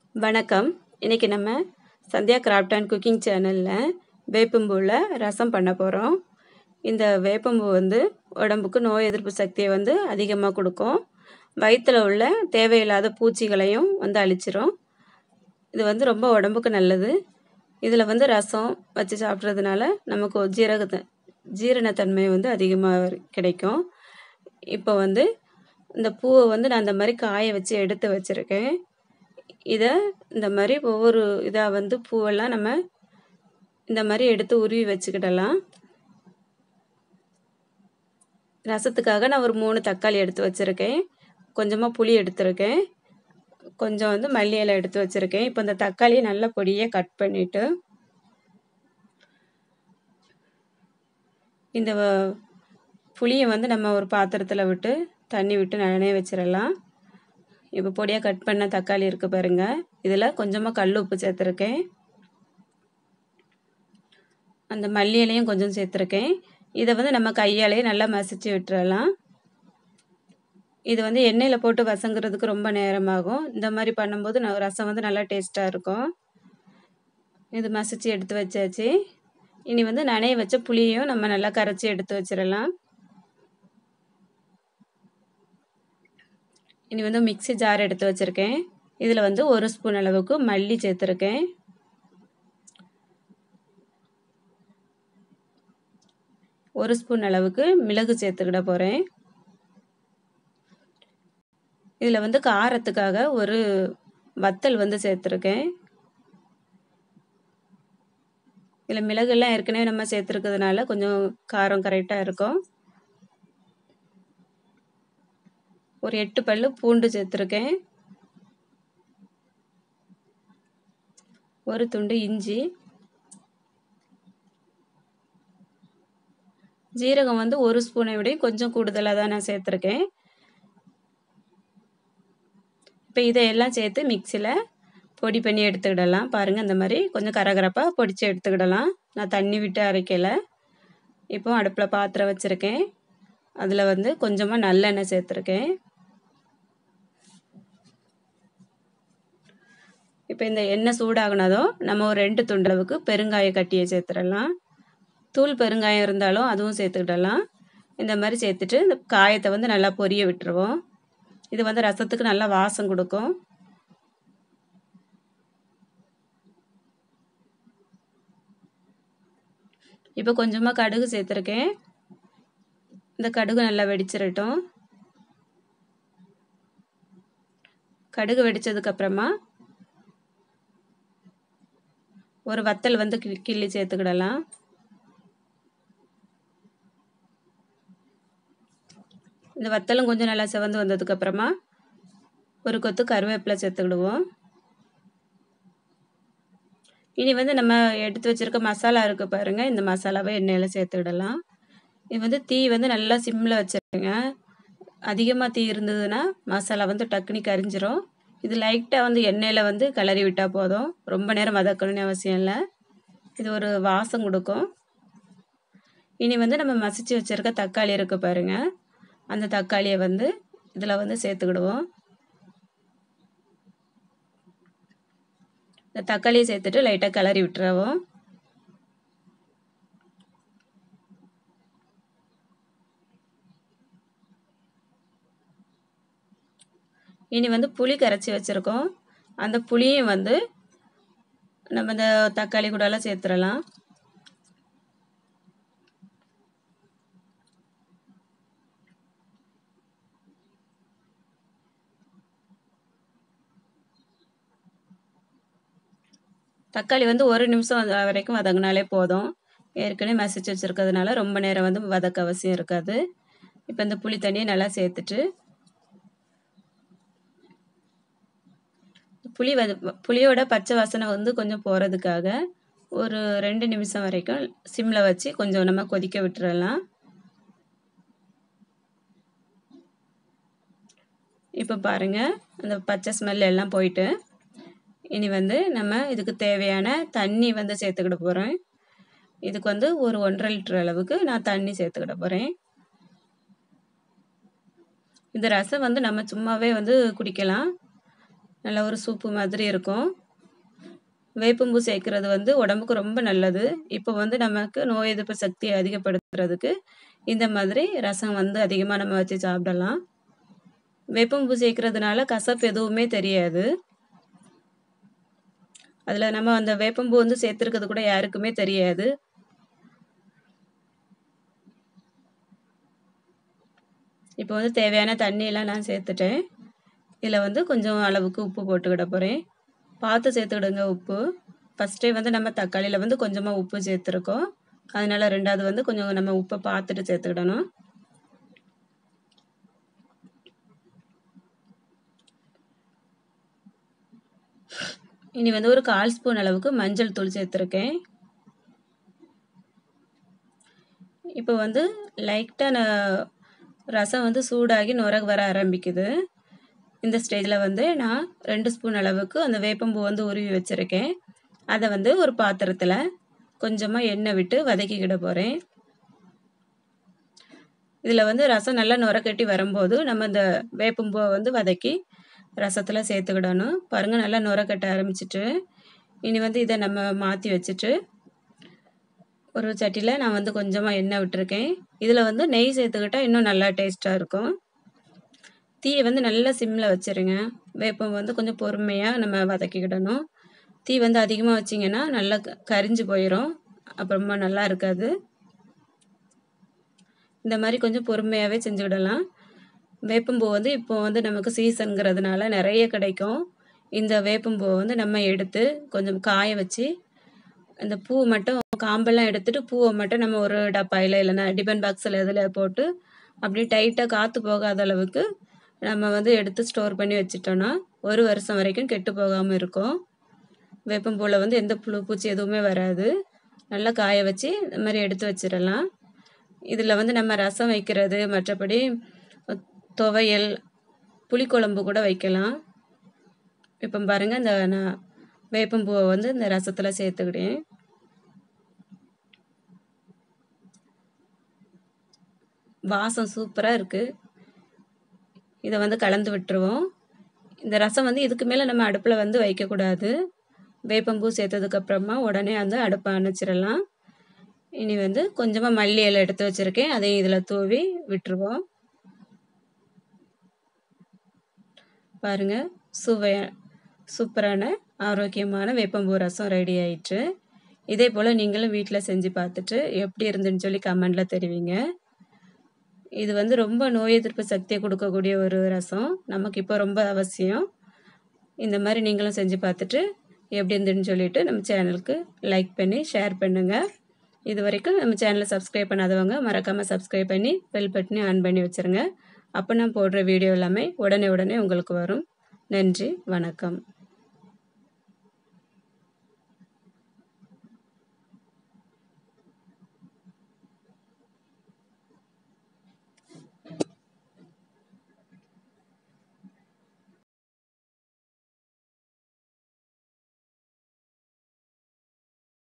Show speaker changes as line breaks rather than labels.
வணக்கம். இன்னைக்கு நம்ம சந்தியா கிராஃப்ட் அண்ட் குக்கிங் சேனலில் வேப்பம்பூவில் ரசம் பண்ண போகிறோம். இந்த வேப்பம்பூ உடம்புக்கு நோய் எதிர்ப்பு சக்தியை அதிகமாக கொடுக்கும். வயிற்றில் உள்ள தேவையில்லாத பூச்சிகளையும் அழிச்சிரும். இது ரொம்ப உடம்புக்கு நல்லது. இதில் ரசம் வச்சு சாப்பிட்றதுனால நமக்கு ஜீரணத்தன்மை அதிகமாக கிடைக்கும். இப்போ இந்த பூவை நான் இந்த மாதிரி காய வச்சு எடுத்து வச்சுருக்கேன். இதை இந்த மாதிரி ஒவ்வொரு இதாக பூவெல்லாம் நம்ம இந்த மாதிரி எடுத்து உருவி வச்சுக்கிடலாம். ரசத்துக்காக நான் ஒரு 3 தக்காளி எடுத்து வச்சுருக்கேன். கொஞ்சமாக புளி எடுத்துருக்கேன். கொஞ்சம் மல்லி இலை எடுத்து வச்சுருக்கேன். இப்போ இந்த தக்காளியை நல்லா பொடியாக கட் பண்ணிவிட்டு இந்த புளியை நம்ம ஒரு பாத்திரத்தில் விட்டு தண்ணி விட்டு நனைய வச்சிடலாம். இப்போ பொடியாக கட் பண்ண தக்காளி இருக்குது பாருங்க. இதில் கொஞ்சமாக கல் உப்பு சேர்த்துருக்கேன். அந்த மல்லி இலையும் கொஞ்சம் சேர்த்துருக்கேன். இதை நம்ம கையாலேயே நல்லா மசிச்சு விட்டுறலாம். இது எண்ணெயில் போட்டு வசங்குறதுக்கு ரொம்ப நேரமாகும். இந்த மாதிரி பண்ணும்போது ரசம் நல்லா டேஸ்ட்டாக இருக்கும். இது மசிச்சு எடுத்து வச்சாச்சு. இனி நனைய வச்ச புளியையும் நம்ம நல்லா கரைச்சி எடுத்து வச்சிடலாம். இனி மிக்ஸி ஜார் எடுத்து வச்சுருக்கேன். இதில் 1 ஸ்பூன் அளவுக்கு மல்லி சேர்த்துருக்கேன். 1 ஸ்பூன் அளவுக்கு மிளகு சேர்த்துக்கிட போகிறேன். இதில் காரத்துக்காக ஒரு வத்தல் சேர்த்துருக்கேன். இதில் மிளகுலாம் ஏற்கனவே நம்ம சேர்த்துருக்கிறதுனால கொஞ்சம் காரம் கரெக்டாக இருக்கும். ஒரு 8 பல்லு பூண்டு சேர்த்துருக்கேன். ஒரு துண்டு இஞ்சி. ஜீரகம் 1 ஸ்பூனை விட கொஞ்சம் கூடுதலாக தான் நான் சேர்த்துருக்கேன். இப்போ இதையெல்லாம் சேர்த்து மிக்சியில் பொடி பண்ணி எடுத்துக்கிடலாம். பாருங்கள், இந்த மாதிரி கொஞ்சம் கரகரப்பாக பொடிச்சு எடுத்துக்கிடலாம். நான் தண்ணி விட்டு அரைக்கலை. இப்போ அடுப்பில் பாத்திரம் வச்சுருக்கேன். அதில் கொஞ்சமாக நல்லெண்ணெய் சேர்த்துருக்கேன். இப்போ இந்த எண்ணெய் சூடாகினதும் நம்ம ஒரு 2 துண்டு அளவுக்கு பெருங்காய கட்டியை சேர்த்துடலாம். தூள் பெருங்காயம் இருந்தாலும் அதுவும் சேர்த்துக்கிடலாம். இந்த மாதிரி சேர்த்துட்டு இந்த காயத்தை நல்லா பொரிய விட்டுருவோம். இது ரசத்துக்கு நல்லா வாசம் கொடுக்கும். இப்போ கொஞ்சமாக கடுகு சேர்த்துருக்கேன். இந்த கடுகு நல்லா வெடிச்சிடட்டும். கடுகு வெடிச்சதுக்கப்புறமா ஒரு வத்தல் கிள்ளி சேர்த்துக்கிடலாம். இந்த வத்தலும் கொஞ்சம் நல்லா செவந்து வந்ததுக்கப்புறமா ஒரு கொத்து கருவேப்பிலை சேர்த்துக்கிடுவோம். இனி நம்ம எடுத்து வச்சிருக்க மசாலா இருக்குது பாருங்கள். இந்த மசாலாவை எண்ணெயில் சேர்த்துக்கிடலாம். இது தீ நல்லா சிம்மில் வச்சுருங்க. அதிகமாக தீ இருந்ததுன்னா மசாலா டக்குனி கரிஞ்சிரும். இது லைட்டாக எண்ணெயில் கிளறி விட்டால் போதும். ரொம்ப நேரம் வதக்கணும்னு அவசியம் இல்லை. இது ஒரு வாசம் கொடுக்கும். இனி நம்ம மசிச்சு வச்சுருக்க தக்காளி இருக்குது பாருங்கள். அந்த தக்காளியை இதில் சேர்த்துக்கிடுவோம். இந்த தக்காளியை சேர்த்துட்டு லைட்டாக கிளறி விட்டுருவோம். இனி புளி கரைச்சி வச்சுருக்கோம். அந்த புளியும் நம்ம இந்த தக்காளி கூடலாம் சேர்த்துடலாம். தக்காளி 1 நிமிஷம் வரைக்கும் வதங்கினாலே போதும். ஏற்கனவே மசிச்சு வச்சுருக்கிறதுனால ரொம்ப நேரம் வதக்க அவசியம் இருக்காது. இப்போ இந்த புளி தண்ணியை நல்லா சேர்த்துட்டு புளியோட பச்சை வாசனை கொஞ்சம் போகிறதுக்காக ஒரு 2 நிமிஷம் வரைக்கும் சிம்மில் வச்சு கொஞ்சம் நம்ம கொதிக்க விட்டுறலாம். இப்போ பாருங்கள், அந்த பச்சை ஸ்மெல் எல்லாம் போயிட்டு இனி நம்ம இதுக்கு தேவையான தண்ணி சேர்த்துக்கிட போகிறேன். இதுக்கு ஒரு 1.5 லிட்டர் அளவுக்கு நான் தண்ணி சேர்த்துக்கிட போகிறேன். இந்த ரசம் நம்ம சும்மாவே குடிக்கலாம். நல்ல ஒரு சூப்பு மாதிரி இருக்கும். வேப்பம்பூ சேர்க்கறது வந்து உடம்புக்கு ரொம்ப நல்லது. இப்போ வந்து நமக்கு நோய் எதிர்ப்பு சக்தியை அதிகப்படுத்துறதுக்கு இந்த மாதிரி ரசம் வந்து அதிகமாக நம்ம வச்சு சாப்பிடலாம். வேப்பம்பூ சேர்க்கறதுனால கசப்பு எதுவுமே தெரியாது. அதில் நம்ம அந்த வேப்பம்பூ வந்து சேர்த்துருக்கிறது கூட யாருக்குமே தெரியாது. இப்போ வந்து தேவையான தண்ணியெல்லாம் நான் சேர்த்துட்டேன். இதில் வந்து கொஞ்சம் அளவுக்கு உப்பு போட்டுக்கிட போகிறேன். பார்த்து சேர்த்துக்கிடுங்க உப்பு. ஃபஸ்ட்டே வந்து நம்ம தக்காளியில் வந்து கொஞ்சமாக உப்பு சேர்த்துருக்கோம். அதனால 2வது வந்து கொஞ்சம் நம்ம உப்பை பார்த்துட்டு சேர்த்துக்கிடணும். இனி வந்து ஒரு 1/4 ஸ்பூன் அளவுக்கு மஞ்சள் தூள் சேர்த்துருக்கேன். இப்போ வந்து லைட்டாக ரசம் வந்து சூடாகி நுர வர ஆரம்பிக்குது. இந்த ஸ்டேஜில் வந்து நான் 2 ஸ்பூன் அளவுக்கு அந்த வேப்பம்பூ வந்து உருவி வச்சுருக்கேன். அதை வந்து ஒரு பாத்திரத்தில் கொஞ்சமாக எண்ணெய் விட்டு வதக்கிக்கிட போகிறேன். இதில் வந்து ரசம் நல்லா நுர கட்டி வரும்போது நம்ம இந்த வேப்பம்பூவை வந்து வதக்கி ரசத்தில் சேர்த்துக்கிடணும். பாருங்கள், நல்லா நுர கட்ட ஆரம்பிச்சிட்டு இனி வந்து இதை நம்ம மாற்றி வச்சுட்டு ஒரு சட்டியில் நான் வந்து கொஞ்சமாக எண்ணெய் விட்டுருக்கேன். இதில் வந்து நெய் சேர்த்துக்கிட்டால் இன்னும் நல்லா டேஸ்ட்டாக இருக்கும். தீயை வந்து நல்லா சிம்மில் வச்சுருங்க. வேப்பம் வந்து கொஞ்சம் பொறுமையாக நம்ம வதக்கிக்கிடணும். தீ வந்து அதிகமாக வச்சிங்கன்னா நல்லா கரிஞ்சு போயிடும், அப்புறமா நல்லா இருக்காது. இந்த மாதிரி கொஞ்சம் பொறுமையாகவே செஞ்சுக்கிடலாம். வேப்பம்பூ வந்து இப்போ வந்து நமக்கு சீசனுங்கிறதுனால நிறைய கிடைக்கும். இந்த வேப்பம்பூவை வந்து நம்ம எடுத்து கொஞ்சம் காய வச்சு அந்த பூ மட்டும் காம்பெல்லாம் எடுத்துட்டு பூவை மட்டும் நம்ம ஒரு டப்பாயில் இல்லைன்னா டிபன் பாக்ஸில் இதில் போட்டு அப்படி டைட்டாக காற்று போகாத அளவுக்கு நம்ம வந்து எடுத்து ஸ்டோர் பண்ணி வச்சுட்டோன்னா 1 வருஷம் வரைக்கும் கெட்டு போகாமல் இருக்கும். வேப்பம்பூவில் வந்து எந்த புழு பூச்சி எதுவுமே வராது. நல்லா காய வச்சு இந்த மாதிரி எடுத்து வச்சிடலாம். இதில் வந்து நம்ம ரசம் வைக்கிறது, மற்றபடி துவையல், புளிக்குழம்பு கூட வைக்கலாம். இப்போ பாருங்கள், இந்த நான் வேப்பம்பூவை வந்து இந்த ரசத்தில் சேர்த்துக்கிட்டேன். வாசம் சூப்பராக இருக்குது. இதை வந்து கலந்து விட்டுருவோம். இந்த ரசம் வந்து இதுக்கு மேலே நம்ம அடுப்பில் வந்து வைக்கக்கூடாது. வேப்பம்பூ சேர்த்ததுக்கப்புறமா உடனே வந்து அடுப்பை அணைச்சிடலாம். இனி வந்து கொஞ்சமாக மல்லி இலை எடுத்து வச்சுருக்கேன், அதையும் இதில் தூவி விட்டுருவோம். பாருங்கள், சூப்பரான ஆரோக்கியமான வேப்பம்பூ ரசம் ரெடி ஆயிடுச்சு. இதே போல் நீங்களும் வீட்டில் செஞ்சு பார்த்துட்டு எப்படி இருந்துன்னு சொல்லி கமெண்டில் தெரிவிங்க. இது வந்து ரொம்ப நோய் எதிர்ப்பு சக்தியை கொடுக்கக்கூடிய ஒரு ரசம், நமக்கு இப்போ ரொம்ப அவசியம். இந்த மாதிரி நீங்களும் செஞ்சு பார்த்துட்டு எப்படி இருந்துன்னு சொல்லிட்டு நம்ம சேனலுக்கு லைக் பண்ணி ஷேர் பண்ணுங்கள். இது வரைக்கும் நம்ம சேனலை சப்ஸ்கிரைப் பண்ணாதவங்க மறக்காமல் சப்ஸ்கிரைப் பண்ணி பெல் பட்டனை ஆன் பண்ணி வச்சுருங்க. அப்போ நான் போடுற வீடியோ எல்லாமே உடனே உங்களுக்கு வரும். நன்றி, வணக்கம்.